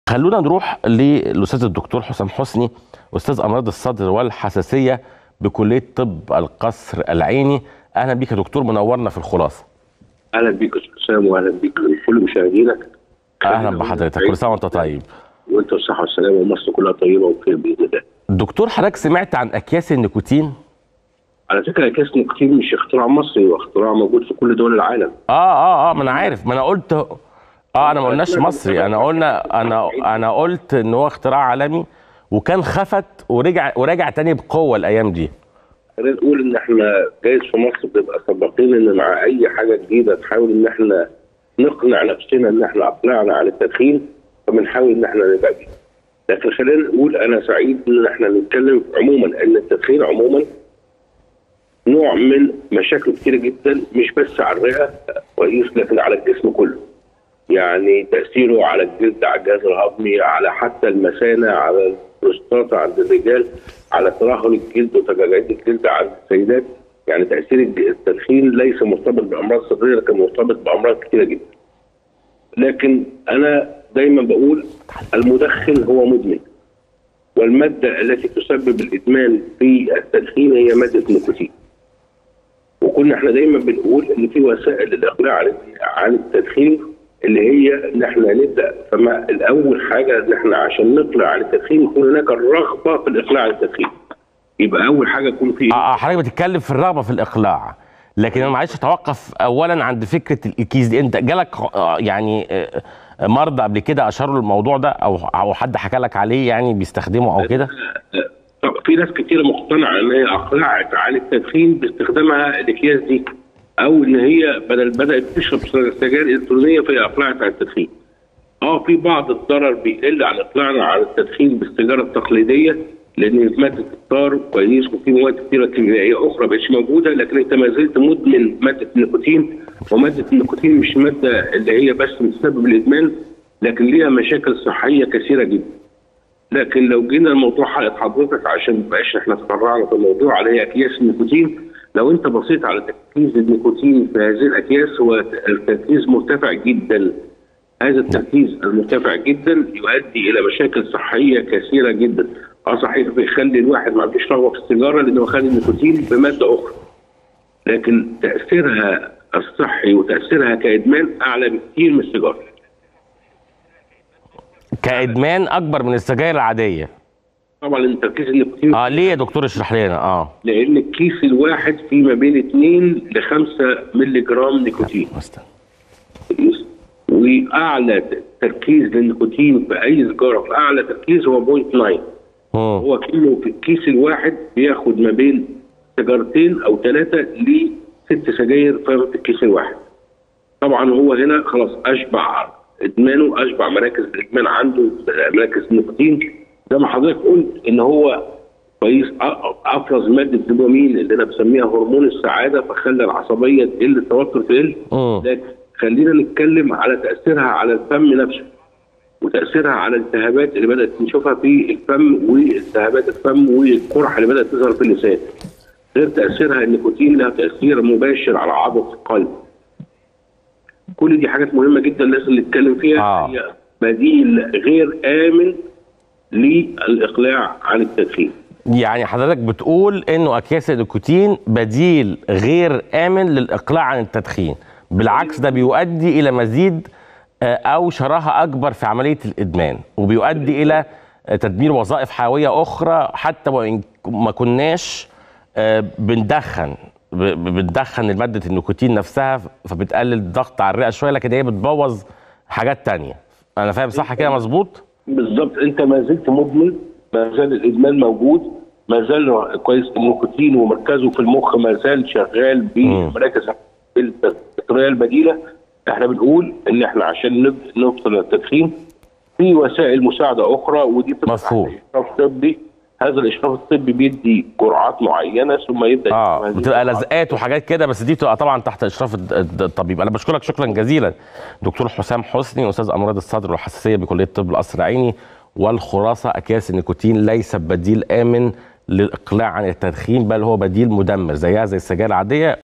خلونا نروح للاستاذ الدكتور حسام حسني، استاذ امراض الصدر والحساسيه بكليه طب القصر العيني. اهلا بيك يا دكتور، منورنا في الخلاصه. اهلا بيك يا استاذ حسام، واهلا بيك كل مشاهدينك. اهلا بحضرتك، كل سنه وانت طيب. وانت بالصحه والسلامه، ومصر كلها طيبه وبخير باذن الله. دكتور، حضرتك سمعت عن اكياس النيكوتين؟ على فكره اكياس النيكوتين مش اختراع مصري، واختراع موجود في كل دول العالم. ما انا عارف، ما انا قلت انا ما قلناش مصري، انا قلت ان هو اختراع عالمي وكان خفت ورجع تاني بقوه الايام دي. خلينا نقول ان احنا جايز في مصر بنبقى سباقين ان مع اي حاجه جديده تحاول ان احنا نقنع نفسنا ان احنا اقلعنا عن التدخين، فبنحاول ان احنا نبقى بيه. لكن خلينا نقول انا سعيد ان احنا نتكلم عموما ان التدخين عموما نوع من مشاكل كتيره جدا، مش بس على الرئه كويس لكن على الجسم كله. يعني تاثيره على الجلد، على الجهاز الهضمي، على حتى المثانه، على البروستاتا عند الرجال، على ترهل الجلد وتجاعيد الجلد عند السيدات. يعني تاثير التدخين ليس مرتبط بامراض صدريه لكن مرتبط بامراض كتيره جدا. لكن انا دايما بقول المدخن هو مدمن، والماده التي تسبب الادمان في التدخين هي ماده النيكوتين. وكنا احنا دايما بنقول ان في وسائل للاقلاع عن التدخين اللي هي ان احنا نبدا. فما الاول حاجه ان احنا عشان نقلع عن التدخين يكون هناك الرغبه في الاقلاع عن التدخين. يبقى اول حاجه يكون في حضرتك بتتكلم في الرغبه في الاقلاع، لكن انا معلش اتوقف اولا عند فكره الكيس دي. انت جالك يعني مرضى قبل كده اشاروا للموضوع ده او حد حكى لك عليه يعني بيستخدمه او كده؟ طب في ناس كتيره مقتنعه ان هي اقلعت عن التدخين باستخدامها الاكياس دي، او ان هي بدات تشرب سجائر الكترونيه فهي اقلعت عن التدخين. في بعض الضرر بيقل عن اقلاعنا عن التدخين بالسيجاره التقليديه، لان ماده الطار كويس وفي مواد كثيره كيميائيه اخرى مش موجوده، لكن انت ما زلت مدمن ماده النيكوتين. وماده النيكوتين مش ماده اللي هي بس بتسبب الادمان، لكن ليها مشاكل صحيه كثيره جدا. لكن لو جينا الموضوع حلقه حضرتك عشان ما يبقاش احنا تفرعنا في الموضوع على هي اكياس النيكوتين، لو انت بصيت على تركيز النيكوتين في هذه الاكياس هو التركيز مرتفع جدا. هذا التركيز المرتفع جدا يؤدي الى مشاكل صحيه كثيره جدا. صحيح بيخلي الواحد ما عندوش رغبه في السيجاره لانه خالي النيكوتين بماده اخرى، لكن تاثيرها الصحي وتاثيرها كادمان اعلى بكثير من السيجاره. كادمان اكبر من السجاير العاديه طبعا تركيز النيكوتين. ليه يا دكتور اشرح لنا؟ لان الكيس الواحد فيه ما بين 2 ل 5 مللي جرام نيكوتين. واعلى تركيز للنيكوتين في اي سيجاره في اعلى تركيز هو 0.9. هو كله في الكيس الواحد بياخد ما بين سيجارتين او 3 ل 6 سجاير في الكيس الواحد. طبعا هو هنا خلاص اشبع ادمانه، اشبع مراكز الادمان عنده، مراكز النيكوتين. زي ما حضرتك قلت ان هو كويس افرز ماده الدوبامين اللي انا بسميها هرمون السعاده، فخلى العصبيه تقل، التوتر تقل. لكن خلينا نتكلم على تاثيرها على الفم نفسه، وتاثيرها على الالتهابات اللي بدات نشوفها في الفم، والتهابات الفم والقرحه اللي بدات تظهر في اللسان. غير تاثيرها النيكوتين لها تاثير مباشر على عضله القلب. كل دي حاجات مهمه جدا لازم نتكلم فيها. هي بديل غير امن للاقلاع عن التدخين. يعني حضرتك بتقول انه اكياس النيكوتين بديل غير امن للاقلاع عن التدخين، بالعكس ده بيؤدي الى مزيد او شراهه اكبر في عمليه الادمان، وبيؤدي الى تدمير وظائف حيويه اخرى حتى وان ما كناش بندخن ماده النيكوتين نفسها، فبتقلل الضغط على الرئه شويه، لكن هي بتبوظ حاجات تانية. انا فاهم صح كده؟ مظبوط بالظبط. انت ما زلت مدمن، ما زال الادمان موجود، ما زال كويس النيكوتين ومركزه في المخ ما زال شغال بمراكز التقنيه البديله. احنا بنقول ان احنا عشان نبطل التدخين في وسائل مساعده اخرى، ودي مفهوم. اشراف طبي. هذا الاشراف الطبي بيدي جرعات معينه ثم يبدا بتبقى لزقات وحاجات كده، بس دي بتبقى طبعا تحت اشراف الطبيب. انا بشكرك شكرا جزيلا دكتور حسام حسني، استاذ امراض الصدر والحساسيه بكليه طب القصر العيني. والخلاصه اكياس النيكوتين ليس بديل امن للاقلاع عن التدخين، بل هو بديل مدمر زيها زي السجاير العاديه.